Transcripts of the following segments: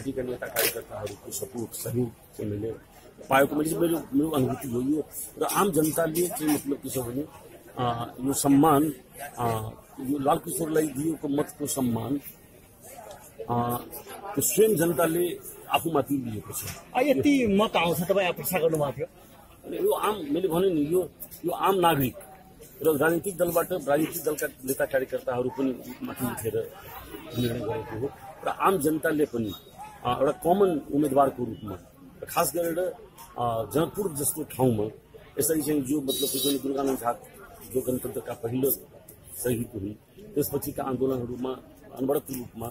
पार्टीका नेता कार्यकर्ताहरूको सपोर्ट सहयोग चाहिँ मैले पाएको मेरो अनुभूति हो यो। र आम जनताले चाहिँ मतलब के छ भने यो सम्मान यो लालकिशोरलाई दिएको मतको सम्मान त्यो स्वयं जनताले आफूमाथि लिएको छ। यति मत आउँछ तपाईँ अपेक्षा गर्नुभएको थियो? यो आम मैले भने नि यो आम नागरिक र राजनीतिक दलबाट राजनीतिक दलका नेता कार्यकर्ताहरू पनि माथि उठेर निर्णय गरेको हो र आम जनताले पनि एउटा कमन उम्मेदवारको रूपमा खास गरेर जनकपुर जस्तो ठाउँमा यसरी चाहिँ जो मतलब त्यसले दुर्गानन्द झा जो गणतन्त्रका पहिलो शहीद हुन् त्यसपछिका आन्दोलनहरूमा अनवरत रूपमा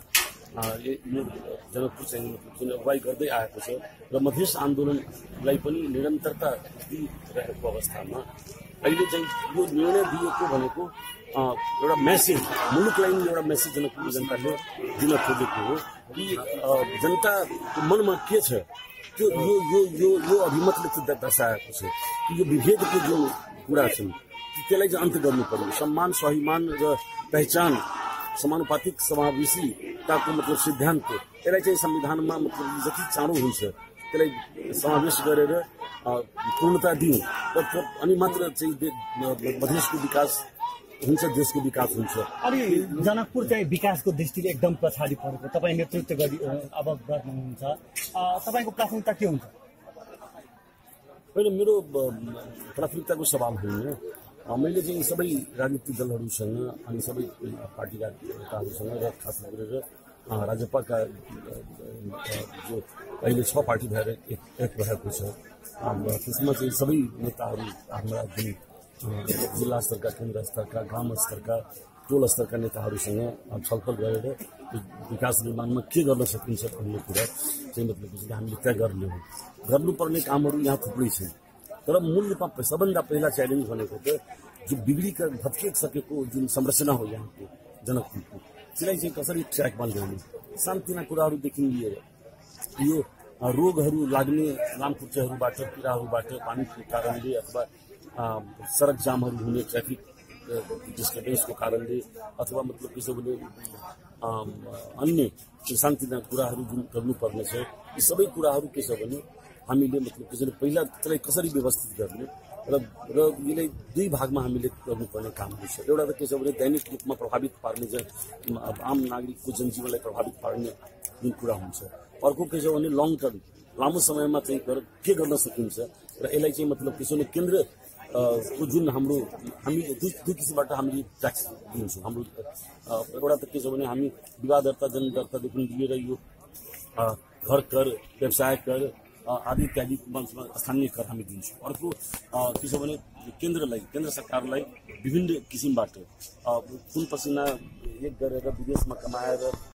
जनकपुर चाहिँ मतलब अगुवाई गर्दै आएको छ र मधेस आन्दोलनलाई पनि निरन्तरता दिइरहेको अवस्थामा अहिले चाहिँ यो निर्णय दिएको भनेको एउटा मेसेज मुलुकलाई एउटा मेसेज जनकपुर जनताले दिन खोजेको हो कि जनताको मनमा के छ त्यो यो अभिमतले दर्शाएको छ कि यो विभेदको जो कुरा छन् त्यसलाई चाहिँ अन्त्य गर्नुपर्ने सम्मान स्वाभिमान र पहिचान समानुपातिक समावेशीताको मतलब सिद्धान्त यसलाई चाहिँ संविधानमा मतलब जति चाँडो हुन्छ त्यसलाई समावेश गरेर पूर्णता दिउँ अनि मात्र चाहिँ मधेसको विकास हुन्छ, देशको विकास हुन्छ। अनि जनकपुर चाहिँ विकासको दृष्टिले एकदम पछाडि परेको तपाईँ नेतृत्व अब गर्नुहुन्छ, तपाईँको प्राथमिकता के हुन्छ? होइन, मेरो प्राथमिकताको सवाल होइन। मैले चाहिँ सबै राजनीतिक दलहरूसँग अनि सबै पार्टीका नेताहरूसँग र खास गरेर राजपाका जो अहिले 6 पार्टी भएर एक भएको छ त्यसमा चाहिँ सबै नेताहरू हाम्रा जुन जिल्ला स्तरका, केन्द्र स्तरका, ग्राम स्तरका, टोल स्तरका नेताहरूसँग छलफल गरेर विकास निर्माणमा के गर्न सकिन्छ भन्ने कुरा चाहिँ मतलब हामीले तय गर्नुपर्ने कामहरू यहाँ थुप्रै छन्। तर मूल रूपमा सबभन्दा पहिला च्यालेन्ज भनेको त जो बिग्रिकर भत्किसकेको जुन संरचना हो यहाँको जनकपुरको त्यसलाई चाहिँ कसरी ट्र्याकमा ल्याउने, सानतिना कुराहरूदेखि लिएर यो रोगहरू लाग्ने लामखुट्टेहरूबाट, किराहरूबाट, पानीको कारणले अथवा सडक जामहरू हुने, ट्राफिक डिस्टर्बेन्सको कारणले अथवा मतलब के छ भने अन्य सानतिना कुराहरू जुन गर्नुपर्ने छ यी सबै कुराहरू के छ भने हामीले मतलब त्यसरी पहिला त्यसलाई कसरी व्यवस्थित गर्ने र यसलाई 2 भागमा हामीले गर्नुपर्ने कामहरू छ। एउटा त के छ भने दैनिक रूपमा प्रभावित पार्ने आम नागरिकको जनजीवनलाई प्रभावित पार्ने जुन कुरा हुन्छ। अर्को के छ भने लङ टर्म लामो समयमा चाहिँ के गर्न सकिन्छ र यसलाई चाहिँ मतलब के छ भने केन्द्र को जुन हामी दुई किसिमबाट हामीले ट्याक्स दिन्छौँ। हाम्रो एउटा त के छ भने हामी विवाह दर्ता जन दर्तादेखि लिएर यो घर कर, व्यवसाय कर आदि इत्यादि स्थानीय कर हामी दिन्छौँ। अर्को के छ भने केन्द्र सरकारलाई विभिन्न किसिमबाट खुन पसिना एक गरेर विदेशमा कमाएर